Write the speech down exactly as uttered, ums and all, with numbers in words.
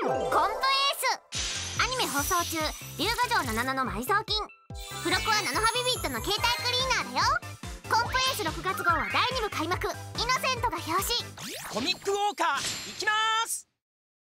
コンプエースアニメ放送中、龍河城のななの埋蔵金。付録はナノハビビットの携帯クリーナーだよ。コンプエースろくがつ号はだいに部開幕。イノセントが表紙。 コミックウォーカー